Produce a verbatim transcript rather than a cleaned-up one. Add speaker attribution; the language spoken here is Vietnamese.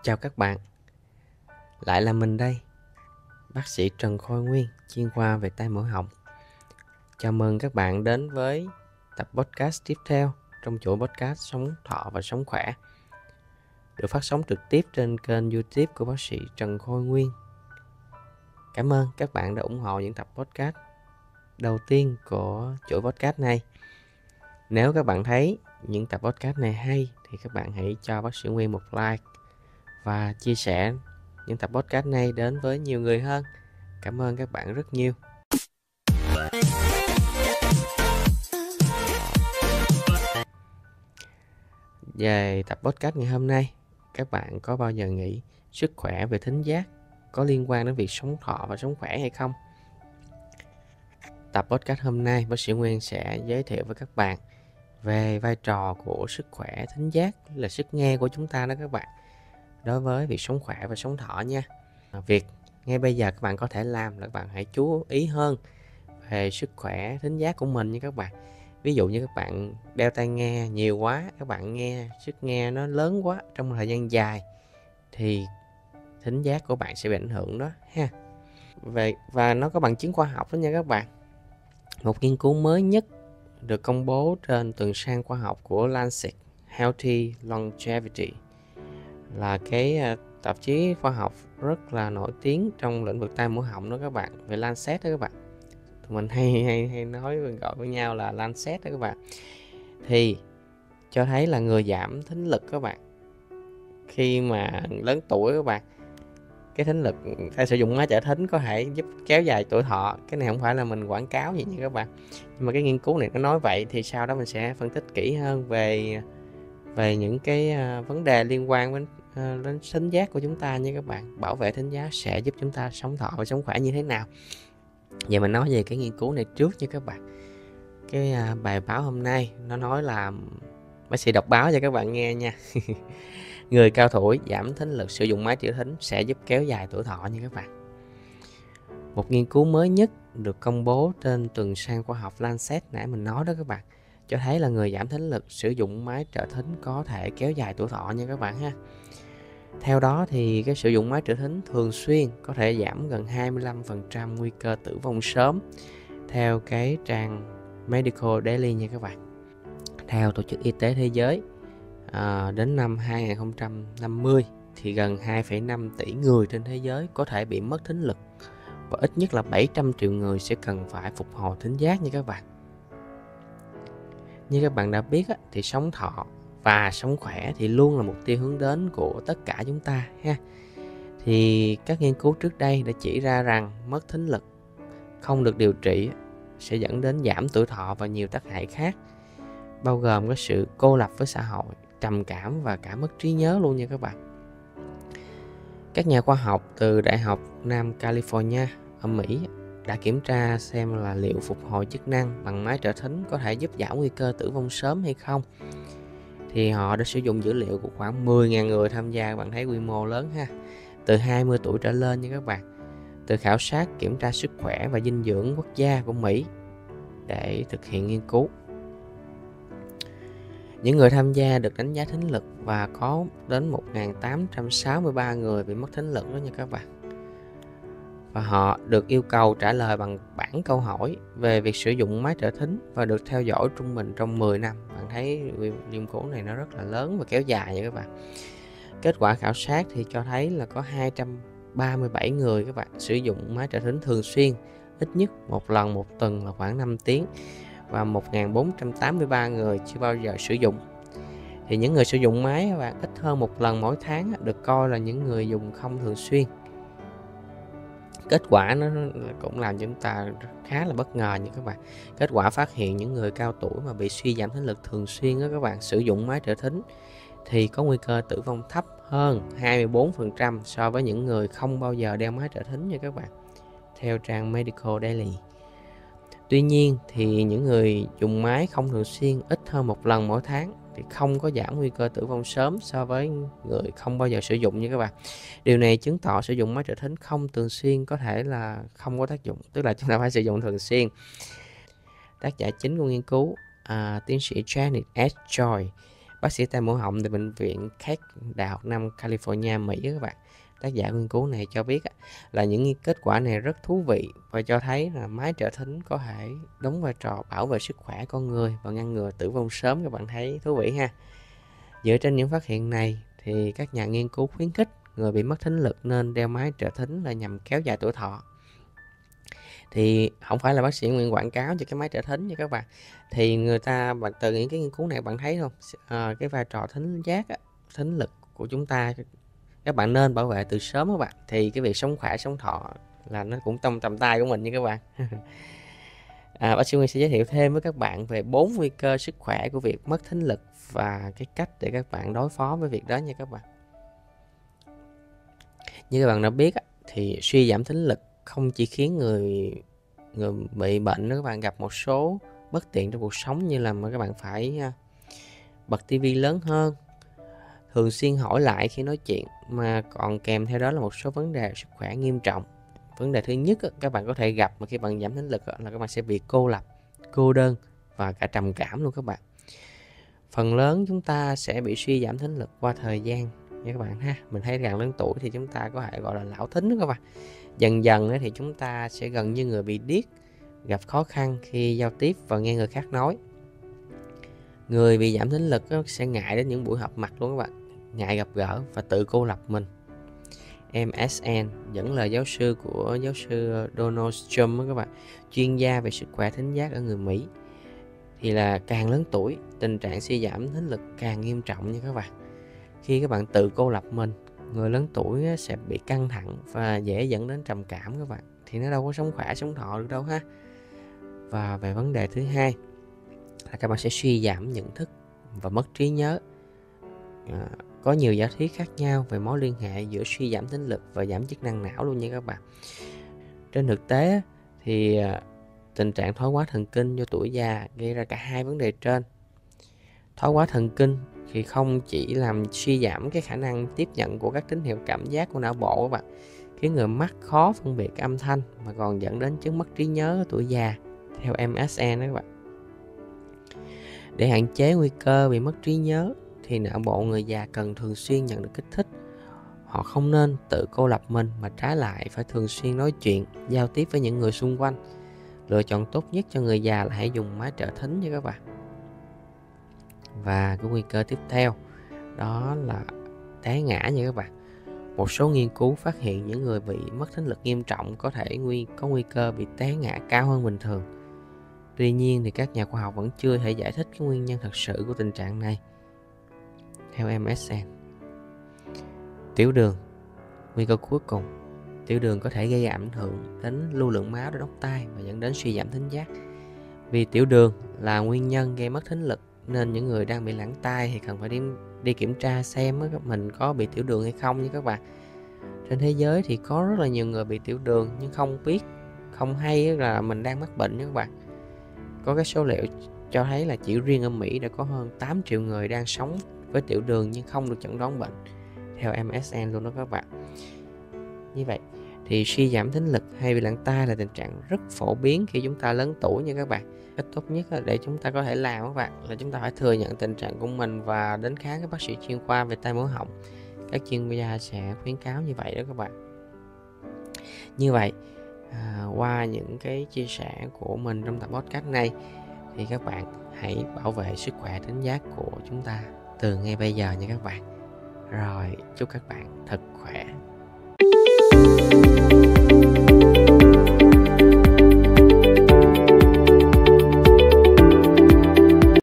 Speaker 1: Chào các bạn, lại là mình đây, bác sĩ Trần Khôi Nguyên, chuyên khoa về tai mũi họng. Chào mừng các bạn đến với tập podcast tiếp theo trong chuỗi podcast Sống Thọ và Sống Khỏe, được phát sóng trực tiếp trên kênh YouTube của bác sĩ Trần Khôi Nguyên. Cảm ơn các bạn đã ủng hộ những tập podcast đầu tiên của chuỗi podcast này. Nếu các bạn thấy những tập podcast này hay thì các bạn hãy cho bác sĩ Nguyên một like và chia sẻ những tập podcast này đến với nhiều người hơn. Cảm ơn các bạn rất nhiều. Về tập podcast ngày hôm nay, các bạn có bao giờ nghĩ sức khỏe về thính giác có liên quan đến việc sống thọ và sống khỏe hay không? Tập podcast hôm nay, bác sĩ Nguyên sẽ giới thiệu với các bạn về vai trò của sức khỏe thính giác, là sức nghe của chúng ta đó các bạn, đối với việc sống khỏe và sống thọ nha. Việc ngay bây giờ các bạn có thể làm là các bạn hãy chú ý hơn về sức khỏe thính giác của mình nha các bạn. Ví dụ như các bạn đeo tai nghe nhiều quá, các bạn nghe sức nghe nó lớn quá trong thời gian dài thì thính giác của bạn sẽ bị ảnh hưởng đó ha. Về và nó có bằng chứng khoa học đó nha các bạn. Một nghiên cứu mới nhất được công bố trên tuần san khoa học của Lancet Healthy Longevity, là cái tạp chí khoa học rất là nổi tiếng trong lĩnh vực tai mũi họng đó các bạn, về Lancet đó các bạn. Tụi mình hay hay hay nói gọi với nhau là Lancet đó các bạn. Thì cho thấy là người giảm thính lực các bạn, khi mà lớn tuổi các bạn, cái thính lực hay sử dụng máy trợ thính có thể giúp kéo dài tuổi thọ. Cái này không phải là mình quảng cáo gì nha các bạn, nhưng mà cái nghiên cứu này nó nói vậy. Thì sau đó mình sẽ phân tích kỹ hơn về về những cái vấn đề liên quan đến đến thính giác của chúng ta nha các bạn. Bảo vệ thính giác sẽ giúp chúng ta sống thọ và sống khỏe như thế nào. Vậy mình nói về cái nghiên cứu này trước nha các bạn. Cái bài báo hôm nay nó nói là, bác sĩ đọc báo cho các bạn nghe nha. Người cao tuổi giảm thính lực sử dụng máy trợ thính sẽ giúp kéo dài tuổi thọ nha các bạn. Một nghiên cứu mới nhất được công bố trên tuần san khoa học Lancet nãy mình nói đó các bạn, cho thấy là người giảm thính lực sử dụng máy trợ thính có thể kéo dài tuổi thọ nha các bạn ha. Theo đó thì cái sử dụng máy trợ thính thường xuyên có thể giảm gần hai mươi lăm phần trăm nguy cơ tử vong sớm, theo cái trang Medical Daily nha các bạn. Theo Tổ chức Y tế Thế giới, à, đến năm hai không năm mươi thì gần hai phẩy năm tỷ người trên thế giới có thể bị mất thính lực, và ít nhất là bảy trăm triệu người sẽ cần phải phục hồi thính giác nha các bạn. Như các bạn đã biết thì sống thọ và sống khỏe thì luôn là mục tiêu hướng đến của tất cả chúng ta ha. Thì các nghiên cứu trước đây đã chỉ ra rằng mất thính lực không được điều trị sẽ dẫn đến giảm tuổi thọ và nhiều tác hại khác, bao gồm cái sự cô lập với xã hội, trầm cảm và cả mất trí nhớ luôn nha các bạn. Các nhà khoa học từ Đại học Nam California ở Mỹ đã kiểm tra xem là liệu phục hồi chức năng bằng máy trợ thính có thể giúp giảm nguy cơ tử vong sớm hay không. Thì họ đã sử dụng dữ liệu của khoảng mười nghìn người tham gia, bạn thấy quy mô lớn ha, từ hai mươi tuổi trở lên nha các bạn, từ khảo sát kiểm tra sức khỏe và dinh dưỡng quốc gia của Mỹ để thực hiện nghiên cứu. Những người tham gia được đánh giá thính lực và có đến một nghìn tám trăm sáu mươi ba người bị mất thính lực đó nha các bạn. Và họ được yêu cầu trả lời bằng bản câu hỏi về việc sử dụng máy trợ thính và được theo dõi trung bình trong mười năm. Bạn thấy nghiên cứu này nó rất là lớn và kéo dài nha các bạn. Kết quả khảo sát thì cho thấy là có hai trăm ba mươi bảy người các bạn sử dụng máy trợ thính thường xuyên, ít nhất một lần một tuần là khoảng năm tiếng, và một nghìn bốn trăm tám mươi ba người chưa bao giờ sử dụng. Thì những người sử dụng máy các bạn ít hơn một lần mỗi tháng được coi là những người dùng không thường xuyên. Kết quả nó cũng làm cho chúng ta khá là bất ngờ nha các bạn. Kết quả phát hiện những người cao tuổi mà bị suy giảm thính lực thường xuyên đó các bạn, sử dụng máy trợ thính thì có nguy cơ tử vong thấp hơn hai mươi bốn phần trăm so với những người không bao giờ đeo máy trợ thính nha các bạn, theo trang Medical Daily. Tuy nhiên thì những người dùng máy không thường xuyên, ít hơn một lần mỗi tháng, thì không có giảm nguy cơ tử vong sớm so với người không bao giờ sử dụng nha các bạn. Điều này chứng tỏ sử dụng máy trợ thính không thường xuyên có thể là không có tác dụng, tức là chúng ta phải sử dụng thường xuyên. Tác giả chính của nghiên cứu, à, tiến sĩ Janet S. Joy, bác sĩ tai mũi họng tại bệnh viện Keck, Đại học Nam California, Mỹ các bạn. Tác giả nghiên cứu này cho biết là những kết quả này rất thú vị và cho thấy là máy trợ thính có thể đóng vai trò bảo vệ sức khỏe con người và ngăn ngừa tử vong sớm. Các bạn thấy thú vị ha. Dựa trên những phát hiện này thì các nhà nghiên cứu khuyến khích người bị mất thính lực nên đeo máy trợ thính là nhằm kéo dài tuổi thọ. Thì không phải là bác sĩ Nguyên quảng cáo cho cái máy trợ thính nha các bạn. Thì người ta bạn từ những cái nghiên cứu này bạn thấy không, à, cái vai trò thính giác, thính lực của chúng ta các bạn nên bảo vệ từ sớm các bạn. Thì cái việc sống khỏe sống thọ là nó cũng trong tầm tay của mình nha các bạn. à, bác sĩ Nguyên sẽ giới thiệu thêm với các bạn về bốn nguy cơ sức khỏe của việc mất thính lực và cái cách để các bạn đối phó với việc đó nha các bạn. Như các bạn đã biết thì suy giảm thính lực không chỉ khiến người người bị bệnh đó các bạn gặp một số bất tiện trong cuộc sống, như là mà các bạn phải bật tivi lớn hơn, thường xuyên hỏi lại khi nói chuyện, mà còn kèm theo đó là một số vấn đề sức khỏe nghiêm trọng. Vấn đề thứ nhất các bạn có thể gặp mà khi bạn giảm thính lực là các bạn sẽ bị cô lập, cô đơn và cả trầm cảm luôn các bạn. Phần lớn chúng ta sẽ bị suy giảm thính lực qua thời gian nha các bạn ha. Mình thấy càng lớn tuổi thì chúng ta có thể gọi là lão thính đó các bạn. Dần dần thì chúng ta sẽ gần như người bị điếc, gặp khó khăn khi giao tiếp và nghe người khác nói. Người bị giảm thính lực sẽ ngại đến những buổi họp mặt luôn các bạn, ngại gặp gỡ và tự cô lập mình. em ét en dẫn lời giáo sư của giáo sư Donald Trump các bạn, chuyên gia về sức khỏe thính giác ở người Mỹ, thì là càng lớn tuổi tình trạng suy giảm thính lực càng nghiêm trọng nha các bạn. Khi các bạn tự cô lập mình, người lớn tuổi sẽ bị căng thẳng và dễ dẫn đến trầm cảm các bạn. Thì nó đâu có sống khỏe sống thọ được đâu ha. Và về vấn đề thứ hai là các bạn sẽ suy giảm nhận thức và mất trí nhớ. À, có nhiều giả thuyết khác nhau về mối liên hệ giữa suy giảm thính lực và giảm chức năng não luôn nha các bạn. Trên thực tế thì tình trạng thoái hóa thần kinh do tuổi già gây ra cả hai vấn đề trên. Thoái hóa thần kinh thì không chỉ làm suy giảm cái khả năng tiếp nhận của các tín hiệu cảm giác của não bộ các bạn, khiến người mắc khó phân biệt âm thanh, mà còn dẫn đến chứng mất trí nhớ ở tuổi già theo em ét en đó các bạn. Để hạn chế nguy cơ bị mất trí nhớ thì não bộ người già cần thường xuyên nhận được kích thích. Họ không nên tự cô lập mình, mà trái lại phải thường xuyên nói chuyện, giao tiếp với những người xung quanh. Lựa chọn tốt nhất cho người già là hãy dùng máy trợ thính nha các bạn. Và cái nguy cơ tiếp theo đó là té ngã nha các bạn. Một số nghiên cứu phát hiện những người bị mất thính lực nghiêm trọng có thể nguy có nguy cơ bị té ngã cao hơn bình thường. Tuy nhiên thì các nhà khoa học vẫn chưa thể giải thích cái nguyên nhân thật sự của tình trạng này. Theo em ét en, tiểu đường, nguy cơ cuối cùng, tiểu đường có thể gây ảnh hưởng đến lưu lượng máu đến ốc tai và dẫn đến suy giảm thính giác. Vì tiểu đường là nguyên nhân gây mất thính lực nên những người đang bị lãng tai thì cần phải đi đi kiểm tra xem mình có bị tiểu đường hay không nha các bạn. Trên thế giới thì có rất là nhiều người bị tiểu đường nhưng không biết, không hay là mình đang mắc bệnh nha các bạn. Có cái số liệu cho thấy là chỉ riêng ở Mỹ đã có hơn tám triệu người đang sống với tiểu đường nhưng không được chẩn đoán bệnh, theo em ét en luôn đó các bạn. Như vậy thì suy giảm thính lực hay bị lãng tai là tình trạng rất phổ biến khi chúng ta lớn tuổi nha các bạn. Cách tốt nhất để chúng ta có thể làm các bạn là chúng ta phải thừa nhận tình trạng của mình và đến khám các bác sĩ chuyên khoa về tai mũi họng. Các chuyên gia sẽ khuyến cáo như vậy đó các bạn. Như vậy à, qua những cái chia sẻ của mình trong tập podcast này thì các bạn hãy bảo vệ sức khỏe thính giác của chúng ta từ ngay bây giờ nha các bạn. Rồi chúc các bạn thật khỏe.